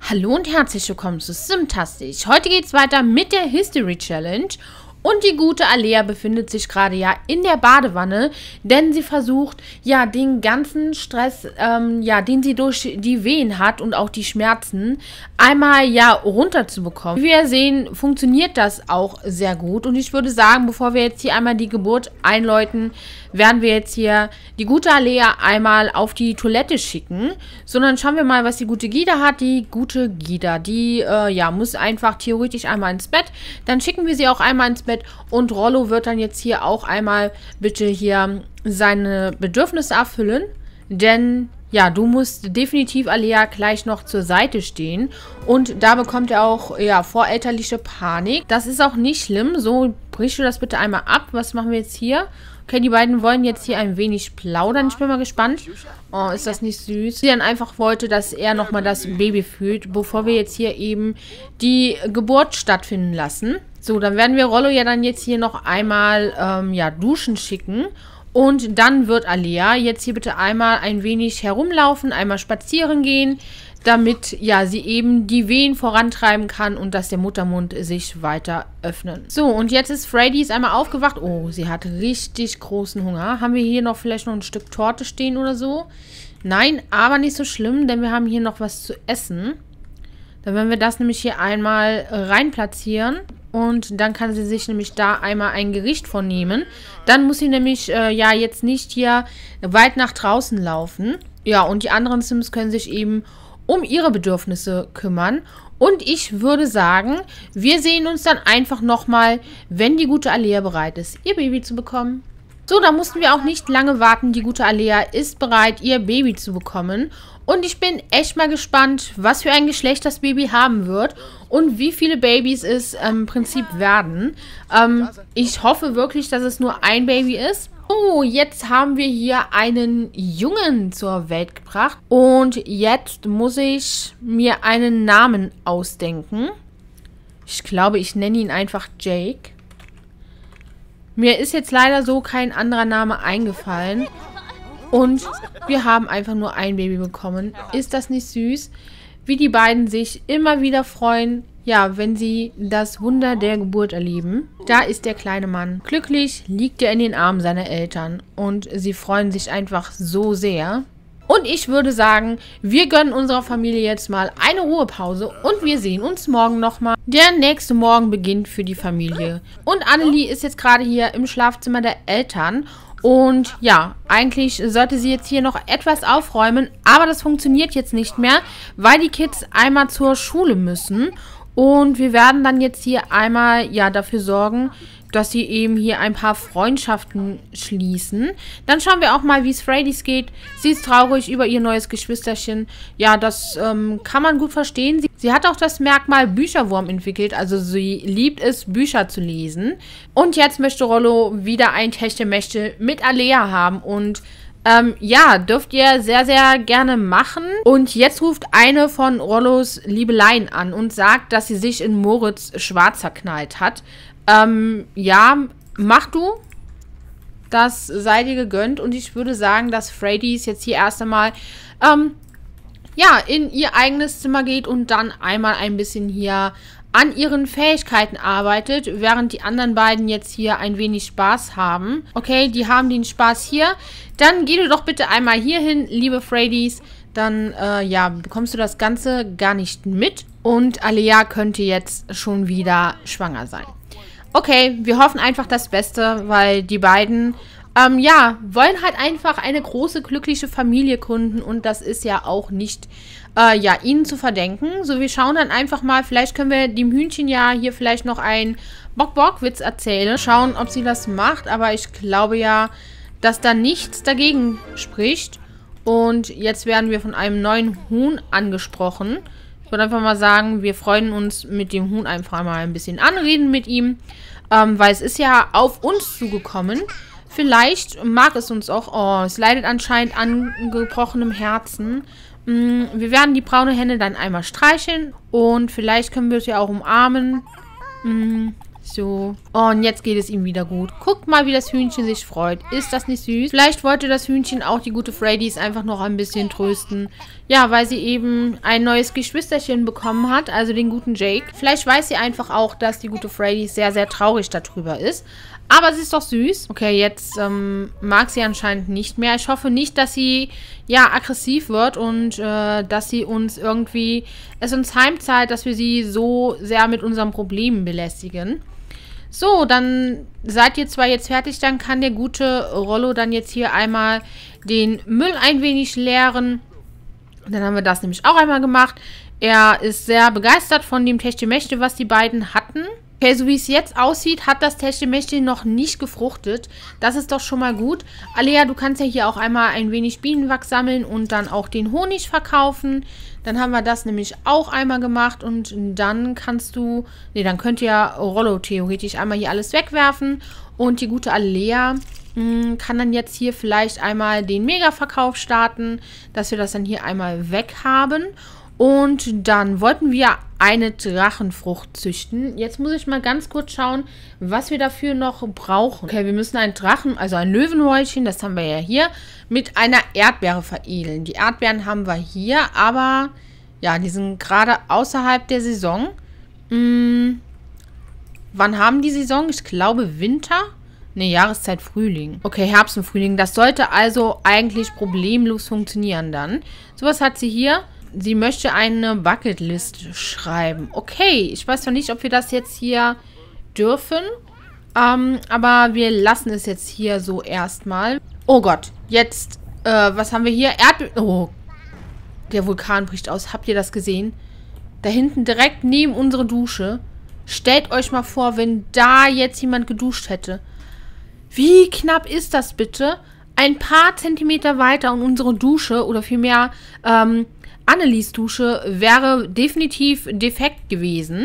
Hallo und herzlich willkommen zu Simtastisch. Heute geht es weiter mit der History Challenge. Und die gute Alea befindet sich gerade ja in der Badewanne, denn sie versucht ja den ganzen Stress, den sie durch die Wehen hat und auch die Schmerzen, einmal ja runterzubekommen. Wie wir sehen, funktioniert das auch sehr gut. Und ich würde sagen, bevor wir jetzt hier einmal die Geburt einläuten, werden wir jetzt hier die gute Alea einmal auf die Toilette schicken. Sondern schauen wir mal, was die gute Gida hat. Die gute Gida, die muss einfach theoretisch einmal ins Bett. Dann schicken wir sie auch einmal ins Bett. Und Rollo wird dann jetzt hier auch einmal bitte hier seine Bedürfnisse erfüllen. Denn ja, du musst definitiv Alea gleich noch zur Seite stehen. Und da bekommt er auch vorelterliche Panik. Das ist auch nicht schlimm. So, brichst du das bitte einmal ab. Was machen wir jetzt hier? Okay, die beiden wollen jetzt hier ein wenig plaudern. Ich bin mal gespannt. Oh, ist das nicht süß? Sie dann einfach wollte, dass er nochmal das Baby fühlt, bevor wir jetzt hier eben die Geburt stattfinden lassen. So, dann werden wir Rollo ja dann jetzt hier noch einmal, duschen schicken. Und dann wird Alea jetzt hier bitte einmal ein wenig herumlaufen, einmal spazieren gehen, damit, sie eben die Wehen vorantreiben kann und dass der Muttermund sich weiter öffnen. So, und jetzt ist Freddy einmal aufgewacht. Oh, sie hat richtig großen Hunger. Haben wir hier noch vielleicht noch ein Stück Torte stehen oder so? Nein, aber nicht so schlimm, denn wir haben hier noch was zu essen. Dann werden wir das nämlich hier einmal rein platzieren. Und dann kann sie sich nämlich da einmal ein Gericht von nehmen. Dann muss sie nämlich, jetzt nicht hier weit nach draußen laufen. Ja, und die anderen Sims können sich eben um ihre Bedürfnisse kümmern. Und ich würde sagen, wir sehen uns dann einfach nochmal, wenn die gute Alea bereit ist, ihr Baby zu bekommen. So, da mussten wir auch nicht lange warten. Die gute Alea ist bereit, ihr Baby zu bekommen. Und ich bin echt mal gespannt, was für ein Geschlecht das Baby haben wird und wie viele Babys es im Prinzip werden. Ich hoffe wirklich, dass es nur ein Baby ist. Oh, jetzt haben wir hier einen Jungen zur Welt gebracht. Und jetzt muss ich mir einen Namen ausdenken. Ich glaube, ich nenne ihn einfach Jake. Mir ist jetzt leider so kein anderer Name eingefallen. Und wir haben einfach nur ein Baby bekommen. Ist das nicht süß? Wie die beiden sich immer wieder freuen, wenn sie das Wunder der Geburt erleben. Da ist der kleine Mann. Glücklich liegt er in den Armen seiner Eltern. Und sie freuen sich einfach so sehr. Und ich würde sagen, wir gönnen unserer Familie jetzt mal eine Ruhepause. Und wir sehen uns morgen nochmal. Der nächste Morgen beginnt für die Familie. Und Annelie ist jetzt gerade hier im Schlafzimmer der Eltern. Und ja, eigentlich sollte sie jetzt hier noch etwas aufräumen, aber das funktioniert jetzt nicht mehr, weil die Kids einmal zur Schule müssen. Und wir werden dann jetzt hier einmal dafür sorgen, dass sie eben hier ein paar Freundschaften schließen. Dann schauen wir auch mal, wie es Freddys geht. Sie ist traurig über ihr neues Geschwisterchen. Ja, das kann man gut verstehen. Sie hat auch das Merkmal Bücherwurm entwickelt. Also sie liebt es, Bücher zu lesen. Und jetzt möchte Rollo wieder ein Techtelmechtel mit Alea haben. Und dürft ihr sehr, sehr gerne machen. Und jetzt ruft eine von Rollos Liebeleien an und sagt, dass sie sich in Moritz schwarz verknallt hat. Mach du. Das sei dir gegönnt. Und ich würde sagen, dass Freddy jetzt hier erst einmal, in ihr eigenes Zimmer geht und dann einmal ein bisschen hier an ihren Fähigkeiten arbeitet, während die anderen beiden jetzt hier ein wenig Spaß haben. Okay, die haben den Spaß hier. Dann geh du doch bitte einmal hier hin, liebe Freddys. Dann, bekommst du das Ganze gar nicht mit. Und Alea könnte jetzt schon wieder schwanger sein. Okay, wir hoffen einfach das Beste, weil die beiden, wollen halt einfach eine große, glückliche Familie gründen und das ist ja auch nicht, ihnen zu verdenken. So, wir schauen dann einfach mal, vielleicht können wir dem Hühnchen ja hier vielleicht noch einen Bock-Bock-Witz erzählen. Schauen, ob sie das macht, aber ich glaube ja, dass da nichts dagegen spricht. Und jetzt werden wir von einem neuen Huhn angesprochen. Ich würde einfach mal sagen, wir freuen uns mit dem Huhn einfach mal ein bisschen anreden mit ihm, weil es ist ja auf uns zugekommen. Vielleicht mag es uns auch. Oh, es leidet anscheinend an gebrochenem Herzen. Wir werden die braune Henne dann einmal streicheln und vielleicht können wir es ja auch umarmen. So. Und jetzt geht es ihm wieder gut. Guckt mal, wie das Hühnchen sich freut. Ist das nicht süß? Vielleicht wollte das Hühnchen auch die gute Freydis einfach noch ein bisschen trösten. Ja, weil sie eben ein neues Geschwisterchen bekommen hat, also den guten Jake. Vielleicht weiß sie einfach auch, dass die gute Freydis sehr, sehr traurig darüber ist. Aber sie ist doch süß. Okay, jetzt mag sie anscheinend nicht mehr. Ich hoffe nicht, dass sie, ja, aggressiv wird und dass sie uns irgendwie, es uns heimzahlt, dass wir sie so sehr mit unseren Problemen belästigen. So, dann seid ihr zwar jetzt fertig, dann kann der gute Rollo dann jetzt hier einmal den Müll ein wenig leeren. Dann haben wir das nämlich auch einmal gemacht. Er ist sehr begeistert von dem Techtelmechtel, was die beiden hatten. Okay, so wie es jetzt aussieht, hat das Techtelmechtel noch nicht gefruchtet. Das ist doch schon mal gut. Alea, du kannst ja hier auch einmal ein wenig Bienenwachs sammeln und dann auch den Honig verkaufen. Dann haben wir das nämlich auch einmal gemacht und dann kannst du, nee, dann könnt ihr Rollo theoretisch einmal hier alles wegwerfen. Und die gute Alea kann dann jetzt hier vielleicht einmal den Mega-Verkauf starten, dass wir das dann hier einmal weg haben. Und dann wollten wir eine Drachenfrucht züchten. Jetzt muss ich mal ganz kurz schauen, was wir dafür noch brauchen. Okay, wir müssen einen Drachen, also ein Löwenhäutchen, das haben wir ja hier, mit einer Erdbeere veredeln. Die Erdbeeren haben wir hier, aber ja, die sind gerade außerhalb der Saison. Wann haben die Saison? Ich glaube Winter. Ne, Jahreszeit Frühling. Okay, Herbst und Frühling. Das sollte also eigentlich problemlos funktionieren dann. Sowas hat sie hier. Sie möchte eine Bucketlist schreiben. Okay, ich weiß noch nicht, ob wir das jetzt hier dürfen. Aber wir lassen es jetzt hier so erstmal. Oh Gott, jetzt, was haben wir hier? Oh, der Vulkan bricht aus. Habt ihr das gesehen? Da hinten direkt neben unsere Dusche. Stellt euch mal vor, wenn da jetzt jemand geduscht hätte. Wie knapp ist das bitte? Ein paar Zentimeter weiter und unsere Dusche, oder vielmehr, Annelies Dusche wäre definitiv defekt gewesen.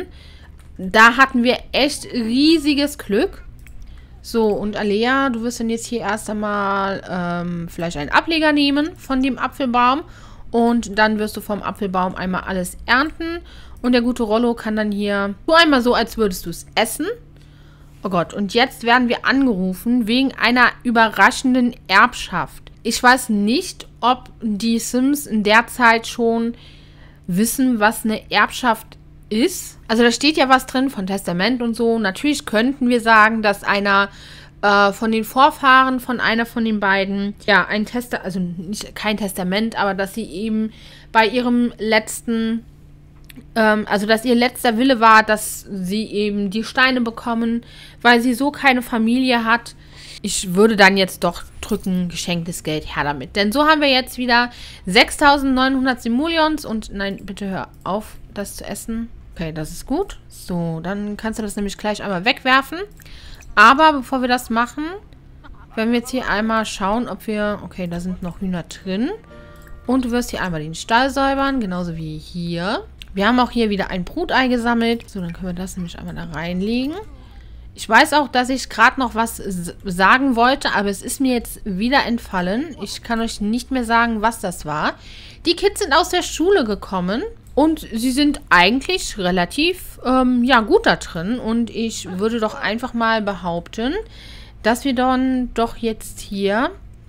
Da hatten wir echt riesiges Glück. So, und Alea, du wirst dann jetzt hier erst einmal vielleicht einen Ableger nehmen von dem Apfelbaum. Und dann wirst du vom Apfelbaum einmal alles ernten. Und der gute Rollo kann dann hier so einmal so, als würdest du es essen. Oh Gott, und jetzt werden wir angerufen wegen einer überraschenden Erbschaft. Ich weiß nicht, ob die Sims in der Zeit schon wissen, was eine Erbschaft ist. Also da steht ja was drin von Testament und so. Natürlich könnten wir sagen, dass einer von den Vorfahren von einer von den beiden, ja, ein Testament, also nicht kein Testament, aber dass sie eben bei ihrem letzten, also dass ihr letzter Wille war, dass sie eben die Steine bekommen, weil sie so keine Familie hat. Ich würde dann jetzt doch drücken, geschenktes Geld, her damit. Denn so haben wir jetzt wieder 6.900 Simoleons und nein, bitte hör auf, das zu essen. Okay, das ist gut. So, dann kannst du das nämlich gleich einmal wegwerfen. Aber bevor wir das machen, werden wir jetzt hier einmal schauen, ob wir... Okay, da sind noch Hühner drin. Und du wirst hier einmal den Stall säubern, genauso wie hier. Wir haben auch hier wieder ein Brutei gesammelt. So, dann können wir das nämlich einmal da reinlegen. Ich weiß auch, dass ich gerade noch was sagen wollte, aber es ist mir jetzt wieder entfallen. Ich kann euch nicht mehr sagen, was das war. Die Kids sind aus der Schule gekommen und sie sind eigentlich relativ, ja, gut da drin. Und ich würde doch einfach mal behaupten, dass wir dann doch jetzt hier,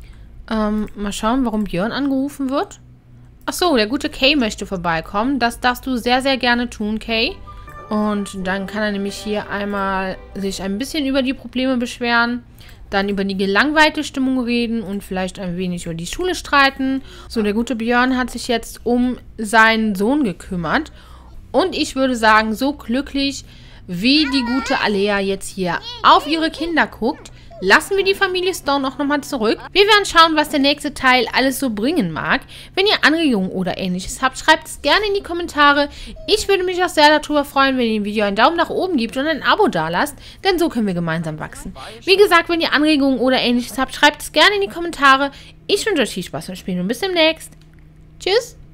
mal schauen, warum Björn angerufen wird. Ach so, der gute Kay möchte vorbeikommen. Das darfst du sehr, sehr gerne tun, Kay. Und dann kann er nämlich hier einmal sich ein bisschen über die Probleme beschweren, dann über die gelangweilte Stimmung reden und vielleicht ein wenig über die Schule streiten. So, der gute Björn hat sich jetzt um seinen Sohn gekümmert. Und ich würde sagen, so glücklich, wie die gute Alea jetzt hier auf ihre Kinder guckt, lassen wir die Familie Stone auch nochmal zurück. Wir werden schauen, was der nächste Teil alles so bringen mag. Wenn ihr Anregungen oder ähnliches habt, schreibt es gerne in die Kommentare. Ich würde mich auch sehr darüber freuen, wenn ihr dem Video einen Daumen nach oben gebt und ein Abo dalasst, denn so können wir gemeinsam wachsen. Wie gesagt, wenn ihr Anregungen oder ähnliches habt, schreibt es gerne in die Kommentare. Ich wünsche euch viel Spaß beim Spielen und bis demnächst. Tschüss!